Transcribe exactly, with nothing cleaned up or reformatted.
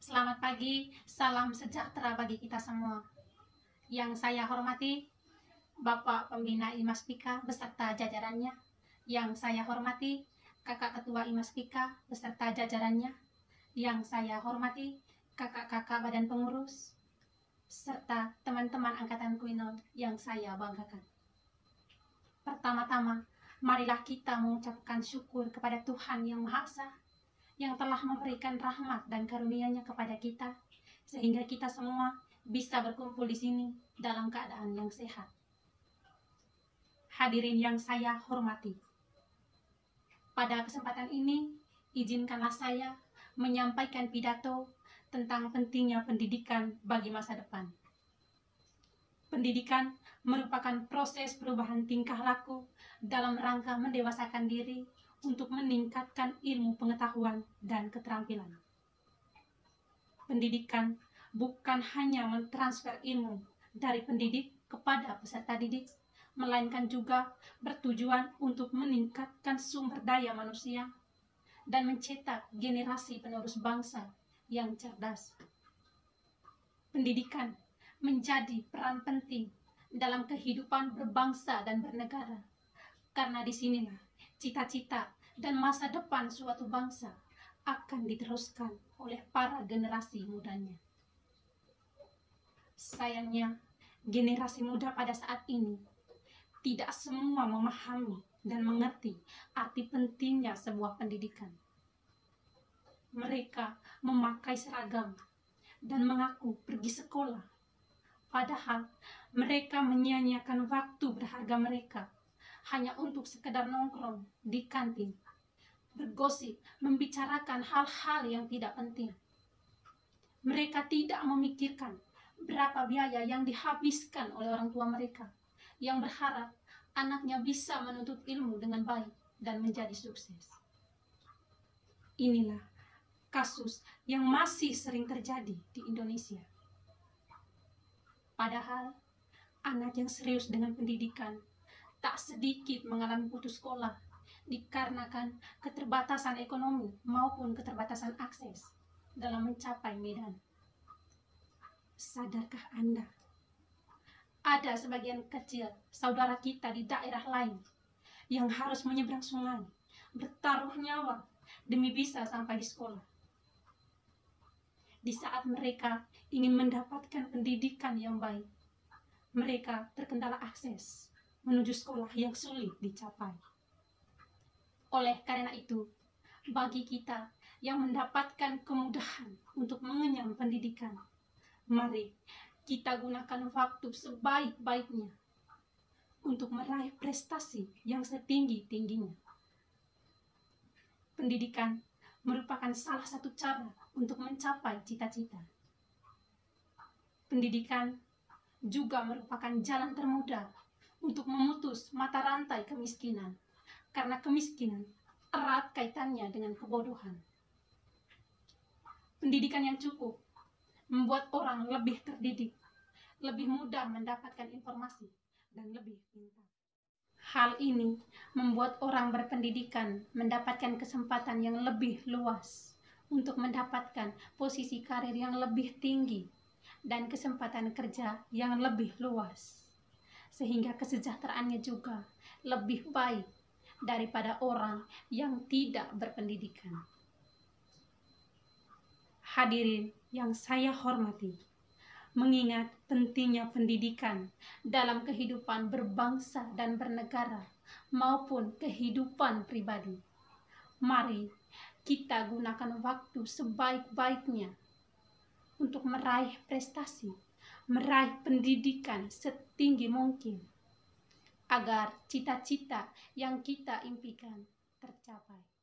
Selamat pagi, salam sejahtera bagi kita semua. Yang saya hormati, Bapak Pembina IMASPIKA beserta jajarannya. Yang saya hormati, Kakak Ketua IMASPIKA beserta jajarannya. Yang saya hormati, kakak-kakak badan pengurus, serta teman-teman angkatan Kuinol yang saya banggakan. Pertama-tama, marilah kita mengucapkan syukur kepada Tuhan Yang Maha Esa, yang telah memberikan rahmat dan karunia-Nya kepada kita, sehingga kita semua bisa berkumpul di sini dalam keadaan yang sehat. Hadirin yang saya hormati, pada kesempatan ini, izinkanlah saya menyampaikan pidato tentang pentingnya pendidikan bagi masa depan. Pendidikan merupakan proses perubahan tingkah laku dalam rangka mendewasakan diri untuk meningkatkan ilmu pengetahuan dan keterampilan. Pendidikan bukan hanya mentransfer ilmu dari pendidik kepada peserta didik, melainkan juga bertujuan untuk meningkatkan sumber daya manusia dan mencetak generasi penerus bangsa yang cerdas. Pendidikan menjadi peran penting dalam kehidupan berbangsa dan bernegara, karena disinilah cita-cita dan masa depan suatu bangsa akan diteruskan oleh para generasi mudanya. Sayangnya, generasi muda pada saat ini tidak semua memahami dan mengerti arti pentingnya sebuah pendidikan. Mereka memakai seragam dan mengaku pergi sekolah, padahal mereka menyia-nyiakan waktu berharga mereka hanya untuk sekedar nongkrong di kantin, bergosip, membicarakan hal-hal yang tidak penting. Mereka tidak memikirkan berapa biaya yang dihabiskan oleh orang tua mereka, yang berharap anaknya bisa menuntut ilmu dengan baik dan menjadi sukses. Inilah kasus yang masih sering terjadi di Indonesia. Padahal anak yang serius dengan pendidikan tak sedikit mengalami putus sekolah dikarenakan keterbatasan ekonomi maupun keterbatasan akses dalam mencapai medan. Sadarkah Anda? Ada sebagian kecil saudara kita di daerah lain yang harus menyeberang sungai, bertaruh nyawa demi bisa sampai di sekolah. Di saat mereka ingin mendapatkan pendidikan yang baik, mereka terkendala akses menuju sekolah yang sulit dicapai. Oleh karena itu, bagi kita yang mendapatkan kemudahan untuk mengenyam pendidikan, mari kita gunakan waktu sebaik-baiknya untuk meraih prestasi yang setinggi-tingginya. Pendidikan merupakan salah satu cara untuk mencapai cita-cita. Pendidikan juga merupakan jalan termudah untuk memutus mata rantai kemiskinan, karena kemiskinan erat kaitannya dengan kebodohan. Pendidikan yang cukup membuat orang lebih terdidik, lebih mudah mendapatkan informasi, dan lebih pintar. Hal ini membuat orang berpendidikan mendapatkan kesempatan yang lebih luas untuk mendapatkan posisi karir yang lebih tinggi dan kesempatan kerja yang lebih luas, sehingga kesejahteraannya juga lebih baik daripada orang yang tidak berpendidikan. Hadirin yang saya hormati, mengingat pentingnya pendidikan dalam kehidupan berbangsa dan bernegara maupun kehidupan pribadi, mari kita gunakan waktu sebaik-baiknya untuk meraih prestasi, meraih pendidikan setinggi mungkin, agar cita-cita yang kita impikan tercapai.